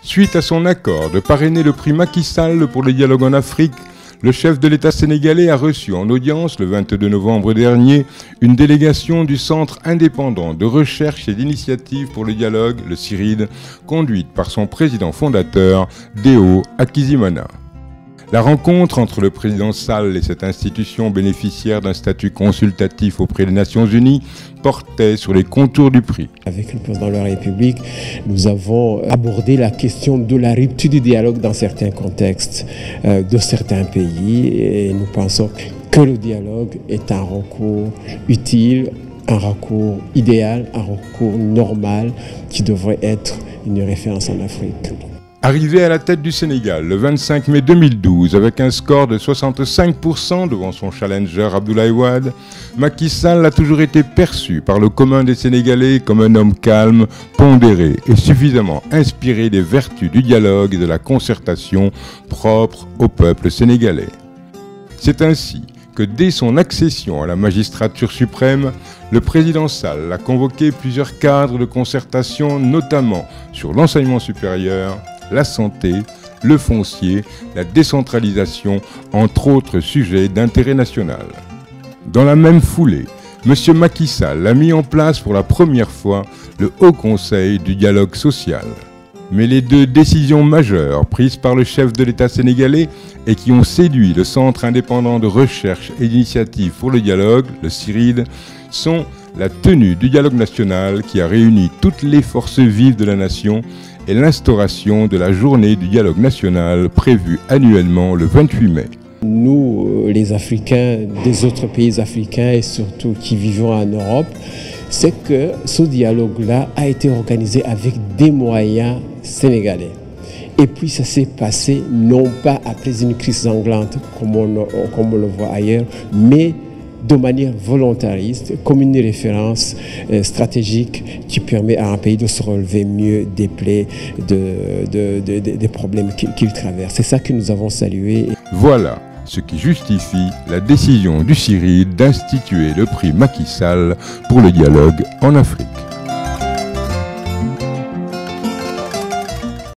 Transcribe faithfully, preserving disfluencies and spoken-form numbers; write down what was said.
Suite à son accord de parrainer le prix Macky Sall pour le dialogue en Afrique, le chef de l'État sénégalais a reçu en audience le vingt-deux novembre dernier une délégation du Centre indépendant de recherche et d'initiative pour le dialogue, le CIRID, conduite par son président fondateur, Deo Hakizimana. La rencontre entre le président Sall et cette institution bénéficiaire d'un statut consultatif auprès des Nations Unies portait sur les contours du prix. Avec le président de la République, nous avons abordé la question de la rupture du dialogue dans certains contextes euh, de certains pays et nous pensons que le dialogue est un recours utile, un recours idéal, un recours normal qui devrait être une référence en Afrique. Arrivé à la tête du Sénégal le vingt-cinq mai deux mille douze avec un score de soixante-cinq pour cent devant son challenger Abdoulaye Wade, Macky Sall a toujours été perçu par le commun des Sénégalais comme un homme calme, pondéré et suffisamment inspiré des vertus du dialogue et de la concertation propres au peuple sénégalais. C'est ainsi que dès son accession à la magistrature suprême, le président Sall a convoqué plusieurs cadres de concertation, notamment sur l'enseignement supérieur, la santé, le foncier, la décentralisation, entre autres sujets d'intérêt national. Dans la même foulée, M. Macky Sall a mis en place pour la première fois le Haut Conseil du dialogue social. Mais les deux décisions majeures prises par le chef de l'État sénégalais et qui ont séduit le Centre indépendant de recherche et d'initiative pour le dialogue, le CIRID, sont la tenue du dialogue national qui a réuni toutes les forces vives de la nation et l'instauration de la journée du dialogue national prévue annuellement le vingt-huit mai. Nous, les Africains des autres pays africains et surtout qui vivons en Europe, c'est que ce dialogue-là a été organisé avec des moyens sénégalais. Et puis ça s'est passé non pas après une crise sanglante comme on, comme on le voit ailleurs, mais de manière volontariste, comme une référence euh, stratégique qui permet à un pays de se relever mieux des plaies, de, de, de, de, des problèmes qu'il qu'il traverse. C'est ça que nous avons salué. Voilà ce qui justifie la décision du CIRID d'instituer le prix Macky Sall pour le dialogue en Afrique.